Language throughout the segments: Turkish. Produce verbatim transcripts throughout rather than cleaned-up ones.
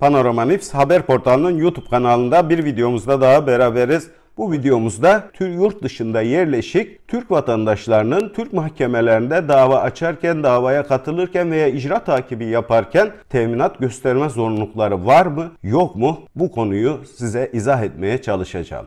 Panorama News haber portalının YouTube kanalında bir videomuzda daha beraberiz. Bu videomuzda yurt dışında yerleşik Türk vatandaşlarının Türk mahkemelerinde dava açarken, davaya katılırken veya icra takibi yaparken teminat gösterme zorunlulukları var mı, yok mu? Bu konuyu size izah etmeye çalışacağım.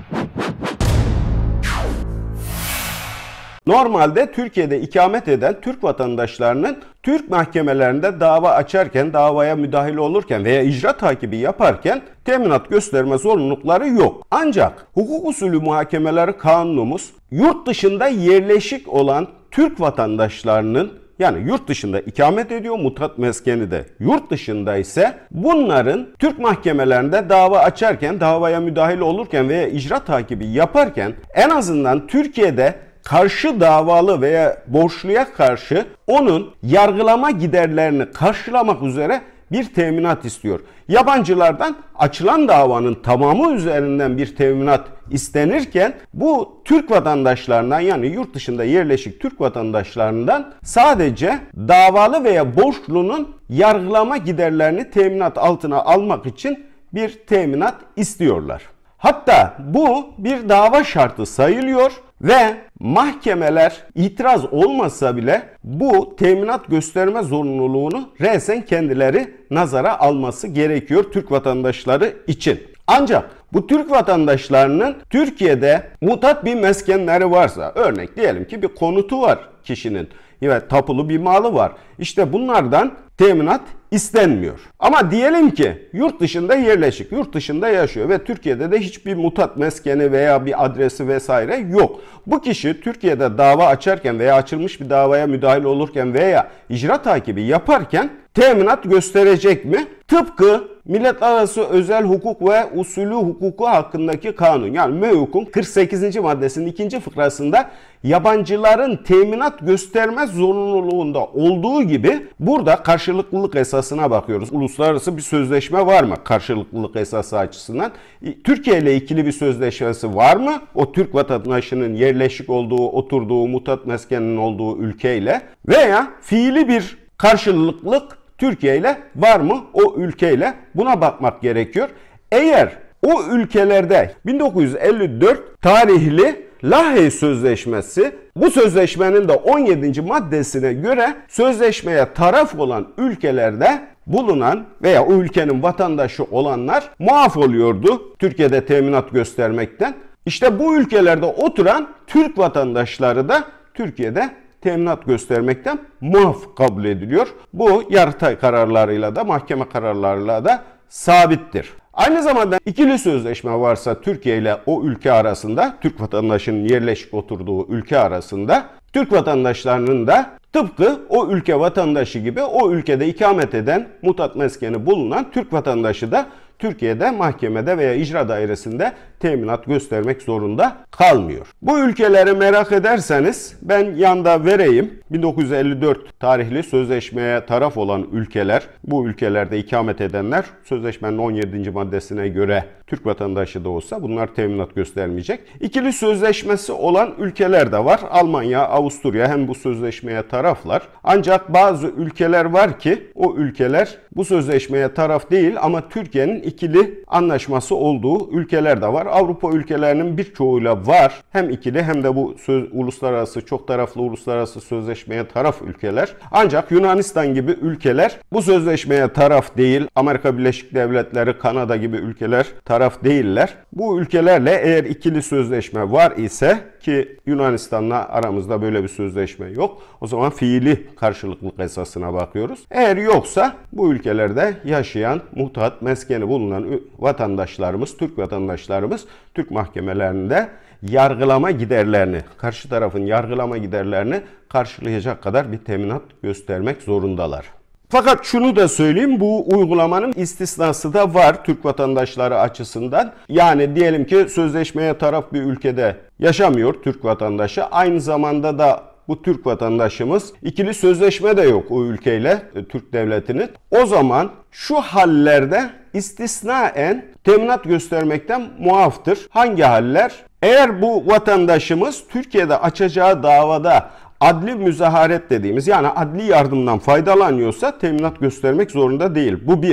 Normalde Türkiye'de ikamet eden Türk vatandaşlarının Türk mahkemelerinde dava açarken, davaya müdahil olurken veya icra takibi yaparken teminat gösterme zorunlulukları yok. Ancak hukuk usulü muhakemeleri kanunumuz yurt dışında yerleşik olan Türk vatandaşlarının, yani yurt dışında ikamet ediyor, mutat meskeni de yurt dışında ise bunların Türk mahkemelerinde dava açarken, davaya müdahil olurken veya icra takibi yaparken en azından Türkiye'de karşı davalı veya borçluya karşı onun yargılama giderlerini karşılamak üzere bir teminat istiyor. Yabancılardan açılan davanın tamamı üzerinden bir teminat istenirken bu Türk vatandaşlarından, yani yurt dışında yerleşik Türk vatandaşlarından sadece davalı veya borçlunun yargılama giderlerini teminat altına almak için bir teminat istiyorlar. Hatta bu bir dava şartı sayılıyor ve mahkemeler itiraz olmasa bile bu teminat gösterme zorunluluğunu resen kendileri nazara alması gerekiyor Türk vatandaşları için. Ancak bu Türk vatandaşlarının Türkiye'de mutat bir meskenleri varsa, örnek diyelim ki bir konutu var kişinin ve tapulu bir malı var. İşte bunlardan teminat istenmiyor. Ama diyelim ki yurt dışında yerleşik, yurt dışında yaşıyor ve Türkiye'de de hiçbir mutat meskeni veya bir adresi vesaire yok. Bu kişi Türkiye'de dava açarken veya açılmış bir davaya müdahil olurken veya icra takibi yaparken teminat gösterecek mi? Tıpkı Millet Arası Özel Hukuk ve Usulü Hukuku hakkındaki kanun, yani M E H Hukuk'un kırk sekizinci maddesinin ikinci fıkrasında yabancıların teminat gösterme zorunluluğunda olduğu gibi burada karşılıklılık esasına bakıyoruz. Uluslararası bir sözleşme var mı karşılıklılık esası açısından? Türkiye ile ikili bir sözleşmesi var mı? O Türk vatandaşının yerleşik olduğu, oturduğu, mutat meskeninin olduğu ülkeyle veya fiili bir karşılıklılık Türkiye ile var mı o ülkeyle? Buna bakmak gerekiyor. Eğer o ülkelerde bin dokuz yüz elli dört tarihli Lahey Sözleşmesi, bu sözleşmenin de on yedinci maddesine göre sözleşmeye taraf olan ülkelerde bulunan veya o ülkenin vatandaşı olanlar muaf oluyordu Türkiye'de teminat göstermekten. İşte bu ülkelerde oturan Türk vatandaşları da Türkiye'de teminat göstermekten muaf kabul ediliyor. Bu Yargıtay kararlarıyla da mahkeme kararlarıyla da sabittir. Aynı zamanda ikili sözleşme varsa Türkiye ile o ülke arasında, Türk vatandaşının yerleşik oturduğu ülke arasında, Türk vatandaşlarının da tıpkı o ülke vatandaşı gibi o ülkede ikamet eden, mutat meskeni bulunan Türk vatandaşı da Türkiye'de mahkemede veya icra dairesinde teminat göstermek zorunda kalmıyor. Bu ülkeleri merak ederseniz ben yanda vereyim. bin dokuz yüz elli dört tarihli sözleşmeye taraf olan ülkeler, bu ülkelerde ikamet edenler sözleşmenin on yedinci maddesine göre Türk vatandaşı da olsa bunlar teminat göstermeyecek. İkili sözleşmesi olan ülkeler de var. Almanya, Avusturya hem bu sözleşmeye taraflar. Ancak bazı ülkeler var ki o ülkeler bu sözleşmeye taraf değil ama Türkiye'nin ikili anlaşması olduğu ülkeler de var. Avrupa ülkelerinin birçoğuyla var. Hem ikili hem de bu söz, uluslararası, çok taraflı uluslararası sözleşmeye taraf ülkeler. Ancak Yunanistan gibi ülkeler bu sözleşmeye taraf değil. Amerika Birleşik Devletleri, Kanada gibi ülkeler taraf değiller. Bu ülkelerle eğer ikili sözleşme var ise, ki Yunanistan'la aramızda böyle bir sözleşme yok, o zaman fiili karşılıklılık esasına bakıyoruz. Eğer yoksa bu ülkelerde yaşayan, mutat meskeni bulunan vatandaşlarımız, Türk vatandaşlarımız Türk mahkemelerinde yargılama giderlerini, karşı tarafın yargılama giderlerini karşılayacak kadar bir teminat göstermek zorundalar. Fakat şunu da söyleyeyim, bu uygulamanın istisnası da var Türk vatandaşları açısından. Yani diyelim ki sözleşmeye taraf bir ülkede yaşamıyor Türk vatandaşı. Aynı zamanda da bu Türk vatandaşımız ikili sözleşme de yok o ülkeyle, Türk devletinin. O zaman şu hallerde istisnaen teminat göstermekten muaftır. Hangi haller? Eğer bu vatandaşımız Türkiye'de açacağı davada adli müzaharet dediğimiz, yani adli yardımdan faydalanıyorsa teminat göstermek zorunda değil. Bu bir.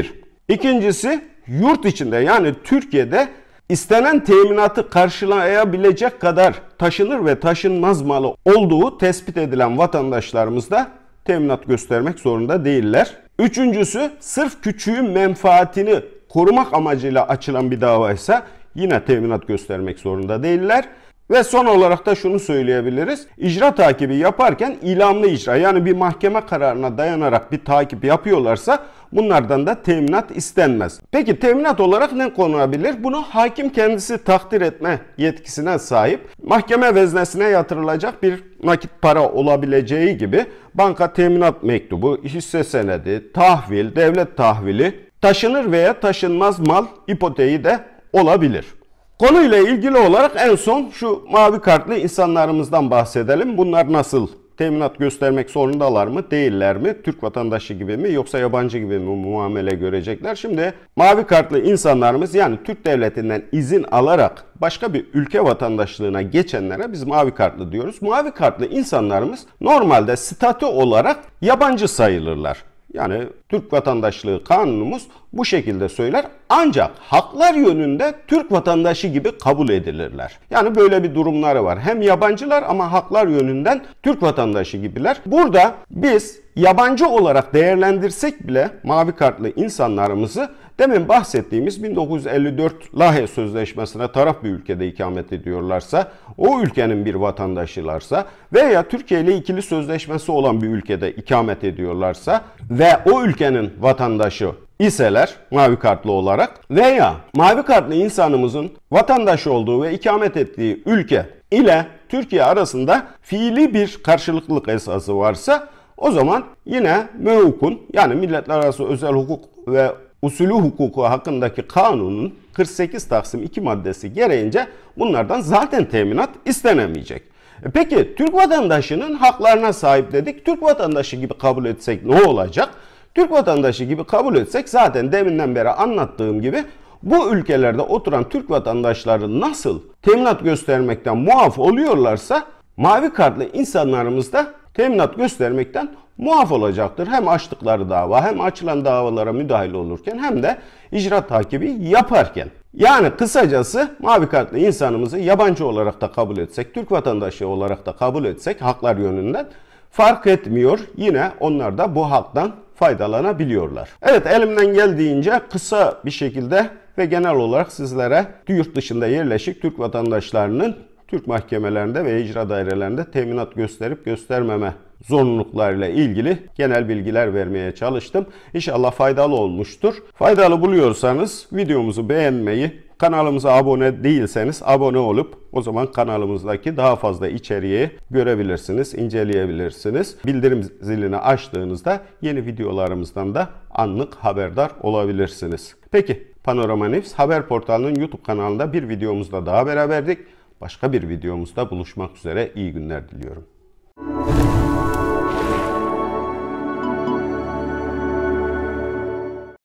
İkincisi, yurt içinde yani Türkiye'de istenen teminatı karşılayabilecek kadar taşınır ve taşınmaz malı olduğu tespit edilen vatandaşlarımız da teminat göstermek zorunda değiller. Üçüncüsü, sırf küçüğün menfaatini korumak amacıyla açılan bir davaysa yine teminat göstermek zorunda değiller. Ve son olarak da şunu söyleyebiliriz. İcra takibi yaparken ilamlı icra, yani bir mahkeme kararına dayanarak bir takip yapıyorlarsa bunlardan da teminat istenmez. Peki teminat olarak ne konulabilir? Bunu hakim kendisi takdir etme yetkisine sahip. Mahkeme veznesine yatırılacak bir nakit para olabileceği gibi banka teminat mektubu, hisse senedi, tahvil, devlet tahvili, taşınır veya taşınmaz mal ipoteği de olabilir. Konuyla ilgili olarak en son şu mavi kartlı insanlarımızdan bahsedelim. Bunlar nasıl? Teminat göstermek zorundalar mı? Değiller mi? Türk vatandaşı gibi mi? Yoksa yabancı gibi mi muamele görecekler? Şimdi mavi kartlı insanlarımız, yani Türk devletinden izin alarak başka bir ülke vatandaşlığına geçenlere biz mavi kartlı diyoruz. Mavi kartlı insanlarımız normalde statü olarak yabancı sayılırlar. Yani Türk vatandaşlığı kanunumuz bu şekilde söyler. Ancak haklar yönünde Türk vatandaşı gibi kabul edilirler. Yani böyle bir durumları var. Hem yabancılar ama haklar yönünden Türk vatandaşı gibiler. Burada biz yabancı olarak değerlendirsek bile mavi kartlı insanlarımızı demin bahsettiğimiz bin dokuz yüz elli dört Lahey Sözleşmesi'ne taraf bir ülkede ikamet ediyorlarsa, o ülkenin bir vatandaşılarsa veya Türkiye ile ikili sözleşmesi olan bir ülkede ikamet ediyorlarsa ve o ülkenin vatandaşı iseler mavi kartlı olarak veya mavi kartlı insanımızın vatandaş olduğu ve ikamet ettiği ülke ile Türkiye arasında fiili bir karşılıklılık esası varsa o zaman yine M E H K'un, yani Milletler Arası Özel Hukuk ve Usulü Hukuku hakkındaki kanunun kırk sekiz Taksim iki maddesi gereğince bunlardan zaten teminat istenemeyecek. E peki Türk vatandaşının haklarına sahip dedik. Türk vatandaşı gibi kabul etsek ne olacak? Türk vatandaşı gibi kabul etsek zaten deminden beri anlattığım gibi bu ülkelerde oturan Türk vatandaşları nasıl teminat göstermekten muaf oluyorlarsa mavi kartlı insanlarımız da teminat göstermekten muaf olacaktır. Hem açtıkları dava hem açılan davalara müdahil olurken hem de icra takibi yaparken. Yani kısacası mavi kartlı insanımızı yabancı olarak da kabul etsek, Türk vatandaşı olarak da kabul etsek haklar yönünden fark etmiyor. Yine onlar da bu haktan faydalanabiliyorlar. Evet, elimden geldiğince kısa bir şekilde ve genel olarak sizlere yurt dışında yerleşik Türk vatandaşlarının Türk mahkemelerinde ve icra dairelerinde teminat gösterip göstermeme zorunluluklarıyla ilgili genel bilgiler vermeye çalıştım. İnşallah faydalı olmuştur. Faydalı buluyorsanız videomuzu beğenmeyi, kanalımıza abone değilseniz abone olup o zaman kanalımızdaki daha fazla içeriği görebilirsiniz, inceleyebilirsiniz. Bildirim zilini açtığınızda yeni videolarımızdan da anlık haberdar olabilirsiniz. Peki, Panorama News haber portalının YouTube kanalında bir videomuzda daha beraberdik. Başka bir videomuzda buluşmak üzere. İyi günler diliyorum.